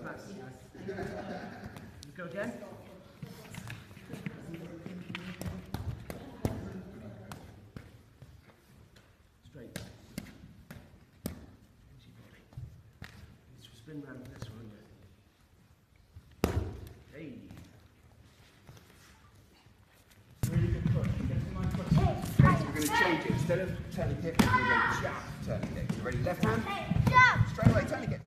that's nice. Go again. Straight. Spin round this one. Hey. Really good push. Get to my push. Okay, so we're going to change it. Instead of turning kick, we're going to jab, turning kick. You ready? Left hand. Straight away, turning kick.